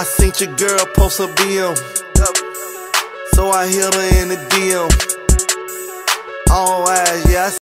I seen your girl post a BM, so I hit her in the DM. All eyes, yeah.